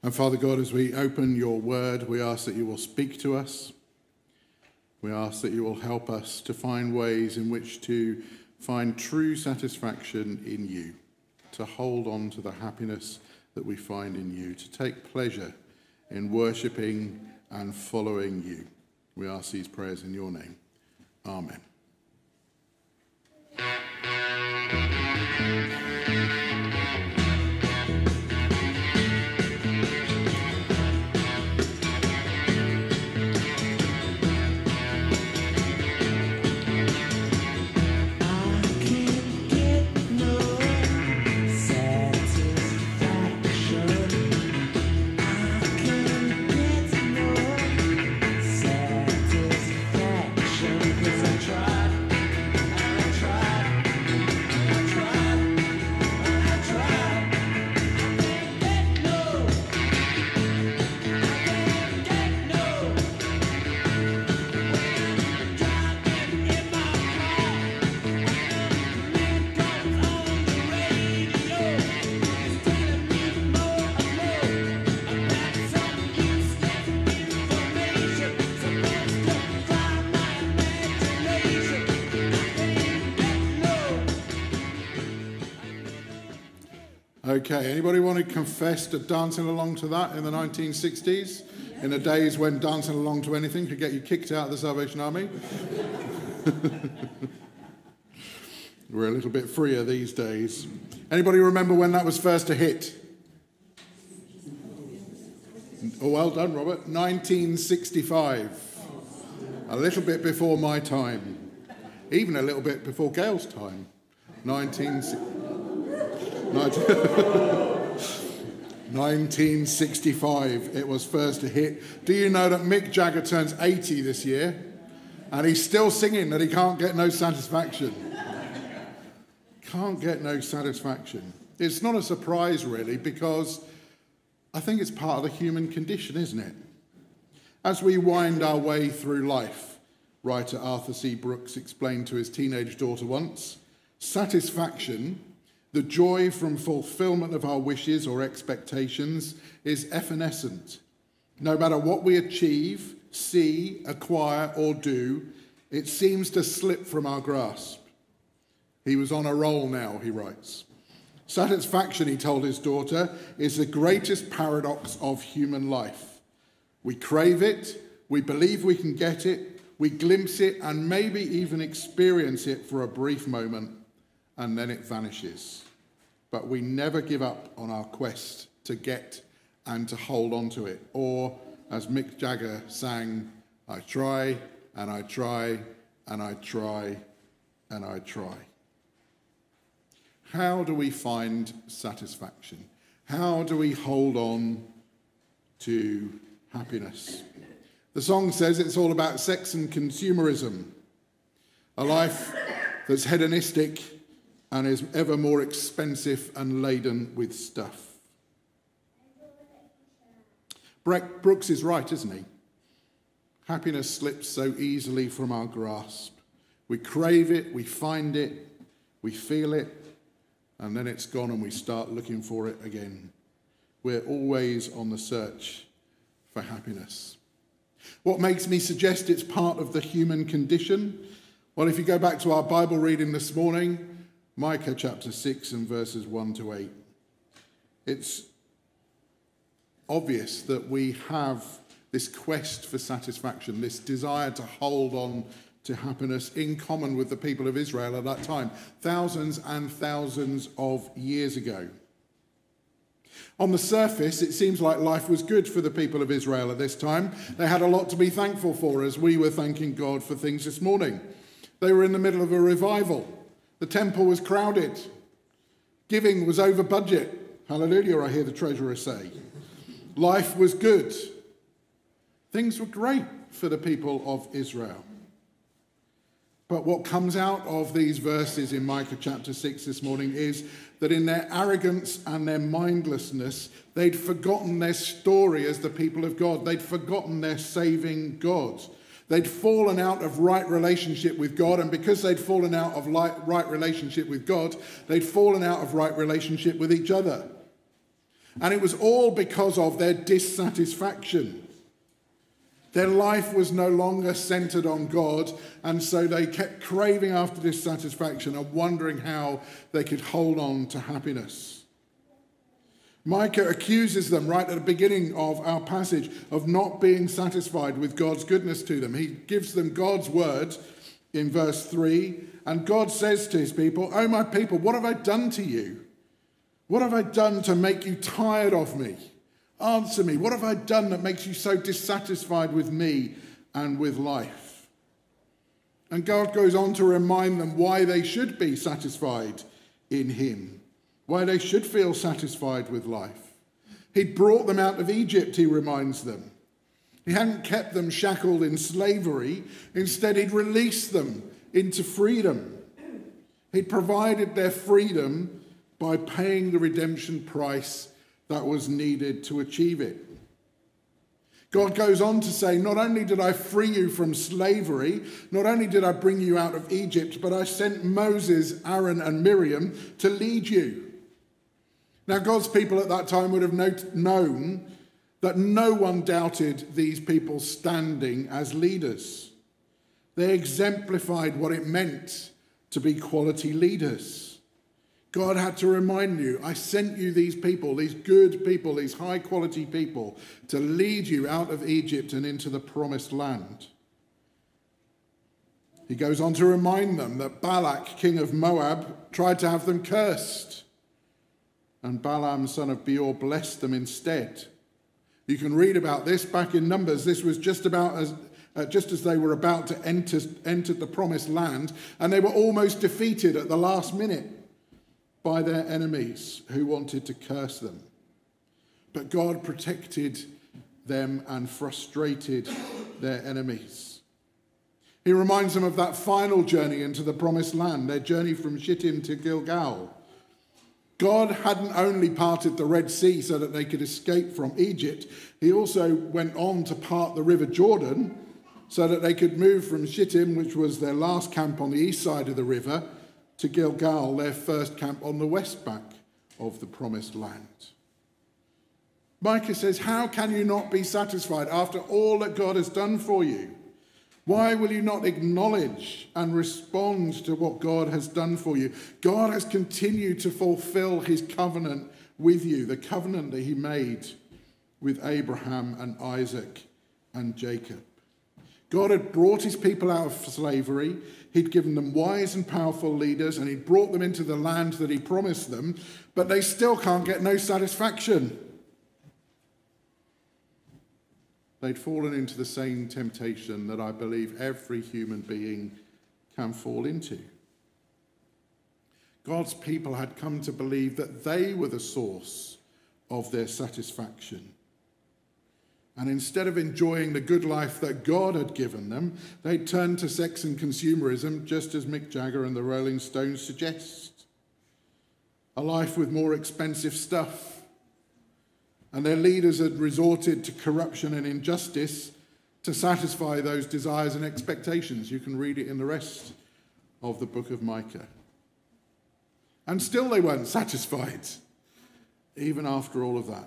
And Father God, as we open your word, we ask that you will speak to us. We ask that you will help us to find ways in which to find true satisfaction in you, to hold on to the happiness that we find in you, to take pleasure in worshipping and following you. We ask these prayers in your name. Amen. Okay, anybody want to confess to dancing along to that in the 1960s? In the days when dancing along to anything could get you kicked out of the Salvation Army? We're a little bit freer these days. Anybody remember when that was first a hit? Oh, well done, Robert. 1965. A little bit before my time. Even a little bit before Gail's time. 1965, it was first a hit. Do you know that Mick Jagger turns 80 this year? And he's still singing that he can't get no satisfaction. Can't get no satisfaction. It's not a surprise, really, because I think it's part of the human condition, isn't it? As we wind our way through life, writer Arthur C. Brooks explained to his teenage daughter once, satisfaction, the joy from fulfillment of our wishes or expectations, is evanescent. No matter what we achieve, see, acquire, or do, it seems to slip from our grasp. He was on a roll now, he writes. Satisfaction, he told his daughter, is the greatest paradox of human life. We crave it, we believe we can get it, we glimpse it, and maybe even experience it for a brief moment, and then it vanishes. But we never give up on our quest to get and to hold on to it. Or, as Mick Jagger sang, I try, and I try, and I try, and I try. How do we find satisfaction? How do we hold on to happiness? The song says it's all about sex and consumerism, a life that's hedonistic and is ever more expensive and laden with stuff. Brooks is right, isn't he? Happiness slips so easily from our grasp. We crave it, we find it, we feel it, and then it's gone and we start looking for it again. We're always on the search for happiness. What makes me suggest it's part of the human condition? Well, if you go back to our Bible reading this morning, Micah chapter 6 and verses 1 to 8. It's obvious that we have this quest for satisfaction, this desire to hold on to happiness in common with the people of Israel at that time, thousands and thousands of years ago. On the surface, it seems like life was good for the people of Israel at this time. They had a lot to be thankful for, as we were thanking God for things this morning. They were in the middle of a revival. The temple was crowded. Giving was over budget. Hallelujah, I hear the treasurer say. Life was good. Things were great for the people of Israel. But what comes out of these verses in Micah chapter 6 this morning is that in their arrogance and their mindlessness, they'd forgotten their story as the people of God. They'd forgotten their saving God. They'd fallen out of right relationship with God, and because they'd fallen out of right relationship with God, they'd fallen out of right relationship with each other. And it was all because of their dissatisfaction. Their life was no longer centered on God, and so they kept craving after dissatisfaction and wondering how they could hold on to happiness. Micah accuses them right at the beginning of our passage of not being satisfied with God's goodness to them. He gives them God's word in verse 3, and God says to his people, "Oh, my people, what have I done to you? What have I done to make you tired of me? Answer me. What have I done that makes you so dissatisfied with me and with life?" And God goes on to remind them why they should be satisfied in him, why they should feel satisfied with life. He'd brought them out of Egypt, he reminds them. He hadn't kept them shackled in slavery. Instead, he'd released them into freedom. He'd provided their freedom by paying the redemption price that was needed to achieve it. God goes on to say, not only did I free you from slavery, not only did I bring you out of Egypt, but I sent Moses, Aaron, and Miriam to lead you. Now, God's people at that time would have known that no one doubted these people's standing as leaders. They exemplified what it meant to be quality leaders. God had to remind you, I sent you these people, these good people, these high-quality people, to lead you out of Egypt and into the promised land. He goes on to remind them that Balak, king of Moab, tried to have them cursed, and Balaam, son of Beor, blessed them instead. You can read about this back in Numbers. This was just as they were about to enter the promised land, and they were almost defeated at the last minute by their enemies who wanted to curse them. But God protected them and frustrated their enemies. He reminds them of that final journey into the promised land, their journey from Shittim to Gilgal. God hadn't only parted the Red Sea so that they could escape from Egypt, he also went on to part the River Jordan so that they could move from Shittim, which was their last camp on the east side of the river, to Gilgal, their first camp on the west bank of the promised land. Micah says, how can you not be satisfied after all that God has done for you? Why will you not acknowledge and respond to what God has done for you? God has continued to fulfill his covenant with you, the covenant that he made with Abraham and Isaac and Jacob. God had brought his people out of slavery. He'd given them wise and powerful leaders, and he'd brought them into the land that he promised them, but they still can't get no satisfaction. They'd fallen into the same temptation that I believe every human being can fall into. God's people had come to believe that they were the source of their satisfaction. And instead of enjoying the good life that God had given them, they turned to sex and consumerism, just as Mick Jagger and the Rolling Stones suggest. A life with more expensive stuff. And their leaders had resorted to corruption and injustice to satisfy those desires and expectations. You can read it in the rest of the book of Micah. And still they weren't satisfied, even after all of that.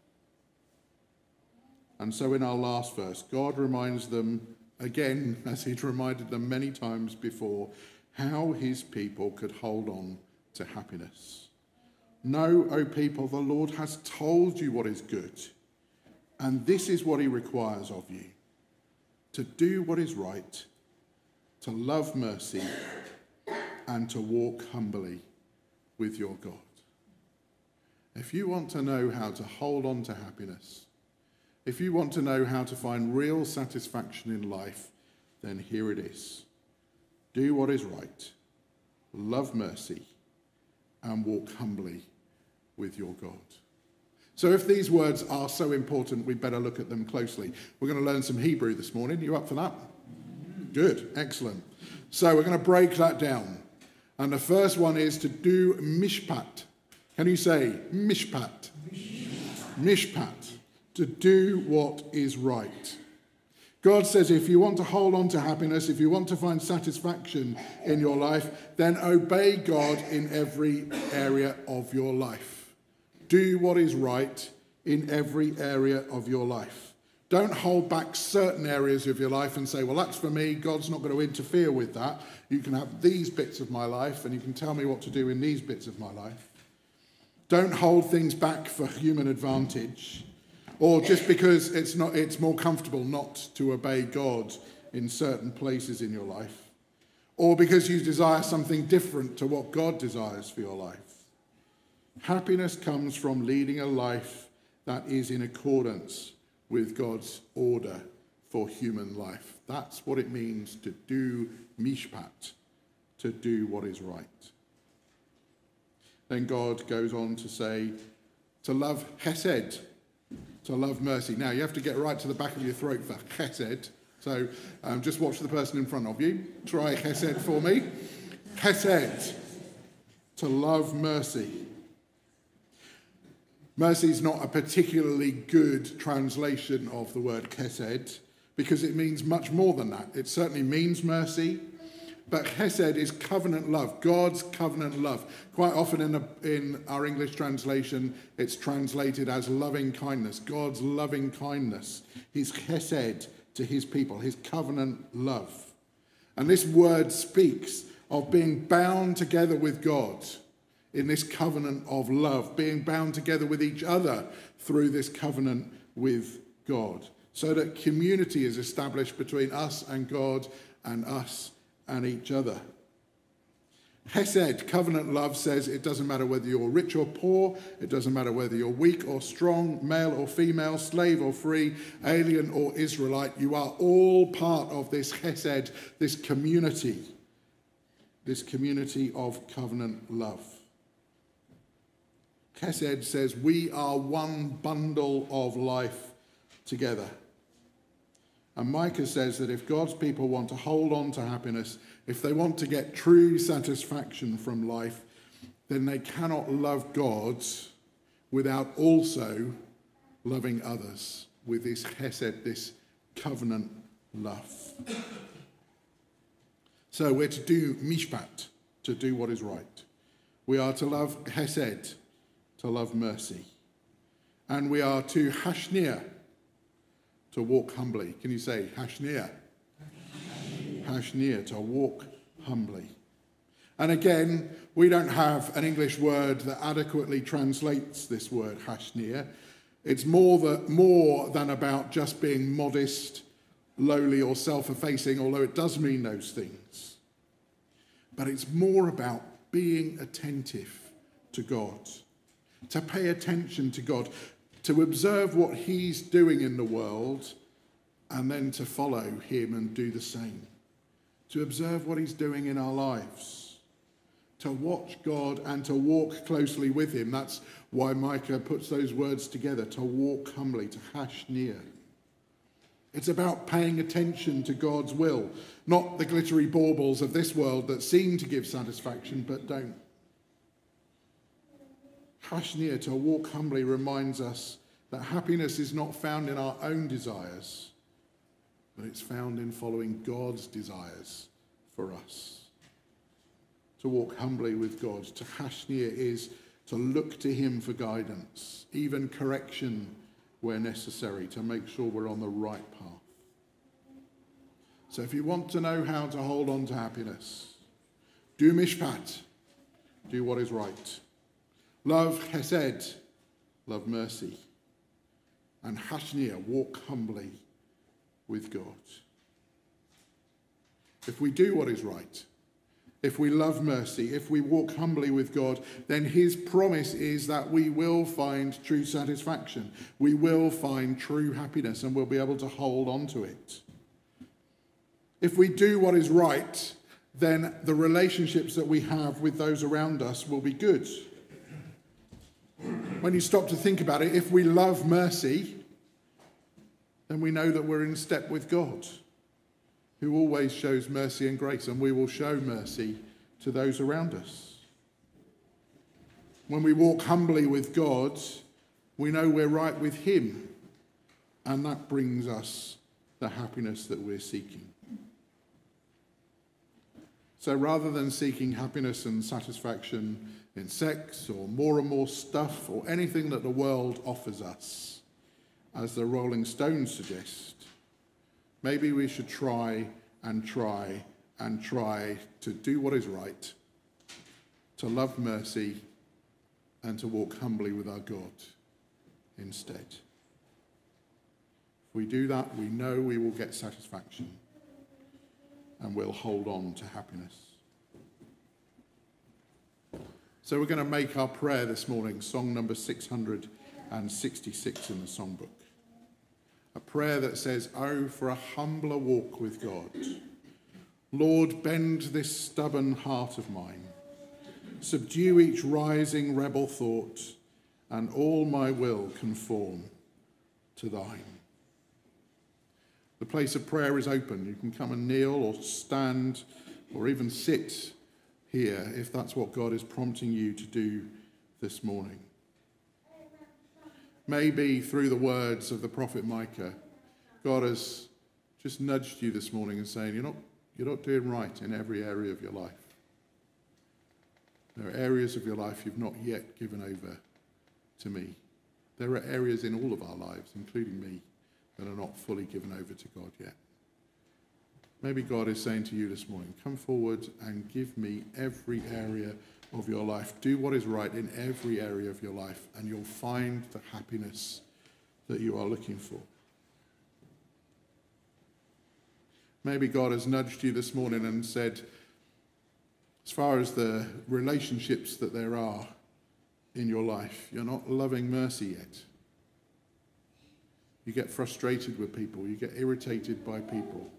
And so in our last verse, God reminds them again, as he'd reminded them many times before, how his people could hold on to happiness. Know, O people, the Lord has told you what is good, and this is what he requires of you: to do what is right, to love mercy, and to walk humbly with your God. If you want to know how to hold on to happiness, if you want to know how to find real satisfaction in life, then here it is. Do what is right, love mercy, and walk humbly with your God. So if these words are so important, we better look at them closely. We're going to learn some Hebrew this morning. You up for that? Good, excellent. So we're going to break that down. And the first one is to do mishpat. Can you say mishpat? Mishpat. To do what is right. God says if you want to hold on to happiness, if you want to find satisfaction in your life, then obey God in every area of your life. Do what is right in every area of your life. Don't hold back certain areas of your life and say, well, that's for me. God's not going to interfere with that. You can have these bits of my life and you can tell me what to do in these bits of my life. Don't hold things back for human advantage or just because it's more comfortable not to obey God in certain places in your life or because you desire something different to what God desires for your life. Happiness comes from leading a life that is in accordance with God's order for human life. That's what it means to do mishpat, to do what is right. Then God goes on to say, to love chesed, to love mercy. Now, you have to get right to the back of your throat for chesed. So just watch the person in front of you. Try chesed for me. Chesed, to love mercy. Mercy is not a particularly good translation of the word chesed because it means much more than that. It certainly means mercy, but chesed is covenant love, God's covenant love. Quite often in our English translation, it's translated as loving kindness, God's loving kindness, his chesed to his people, his covenant love. And this word speaks of being bound together with God in this covenant of love, being bound together with each other through this covenant with God, so that community is established between us and God and us and each other. Hesed, covenant love, says it doesn't matter whether you're rich or poor, it doesn't matter whether you're weak or strong, male or female, slave or free, alien or Israelite, you are all part of this Hesed, this community of covenant love. Chesed says we are one bundle of life together. And Micah says that if God's people want to hold on to happiness, if they want to get true satisfaction from life, then they cannot love God without also loving others with this chesed, this covenant love. So we're to do mishpat, to do what is right. We are to love chesed, to love mercy. And we are to hashnia, to walk humbly. Can you say hashnia? Hashnia, to walk humbly. And again, we don't have an English word that adequately translates this word hashnia. It's more than about just being modest, lowly or self-effacing, although it does mean those things. But it's more about being attentive to God, to pay attention to God, to observe what he's doing in the world and then to follow him and do the same. To observe what he's doing in our lives. To watch God and to walk closely with him. That's why Micah puts those words together, to walk humbly, to hashnia. It's about paying attention to God's will, not the glittery baubles of this world that seem to give satisfaction but don't. Hashnia, to walk humbly, reminds us that happiness is not found in our own desires, but it's found in following God's desires for us. To walk humbly with God, to hashnia, is to look to him for guidance, even correction where necessary, to make sure we're on the right path. So if you want to know how to hold on to happiness, do mishpat, do what is right. Love chesed, love mercy. And hashnia, walk humbly with God. If we do what is right, if we love mercy, if we walk humbly with God, then his promise is that we will find true satisfaction. We will find true happiness and we'll be able to hold on to it. If we do what is right, then the relationships that we have with those around us will be good. When you stop to think about it, if we love mercy, then we know that we're in step with God, who always shows mercy and grace, and we will show mercy to those around us. When we walk humbly with God, we know we're right with him, and that brings us the happiness that we're seeking. So rather than seeking happiness and satisfaction in sex or more stuff or anything that the world offers us, as the Rolling Stones suggest, maybe we should try and try and try to do what is right, to love mercy, and to walk humbly with our God instead. If we do that, we know we will get satisfaction and we'll hold on to happiness. So we're going to make our prayer this morning, song number 666 in the songbook. A prayer that says, "Oh, for a humbler walk with God. Lord, bend this stubborn heart of mine. Subdue each rising rebel thought, and all my will conform to thine." The place of prayer is open. You can come and kneel or stand or even sit here if that's what God is prompting you to do this morning. Maybe through the words of the prophet Micah, God has just nudged you this morning and saying, you're not doing right in every area of your life. There are areas of your life you've not yet given over to me. There are areas in all of our lives, including me, that are not fully given over to God yet. Maybe God is saying to you this morning, come forward and give me every area of your life. Do what is right in every area of your life, and you'll find the happiness that you are looking for. Maybe God has nudged you this morning and said, as far as the relationships that there are in your life, you're not loving mercy yet. You get frustrated with people. You get irritated by people.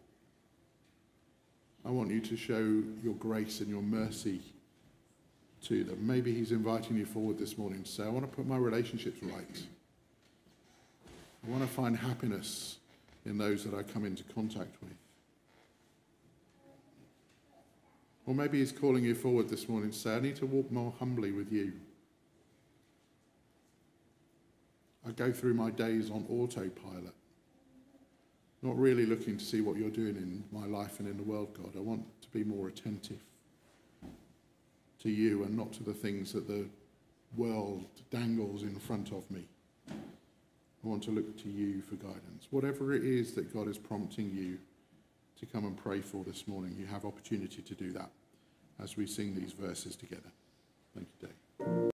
I want you to show your grace and your mercy to them. Maybe he's inviting you forward this morning to say, I want to put my relationships right. I want to find happiness in those that I come into contact with. Or maybe he's calling you forward this morning to say, I need to walk more humbly with you. I go through my days on autopilot, not really looking to see what you're doing in my life and in the world, God. I want to be more attentive to you and not to the things that the world dangles in front of me. I want to look to you for guidance. Whatever it is that God is prompting you to come and pray for this morning, you have opportunity to do that as we sing these verses together. Thank you, Dave.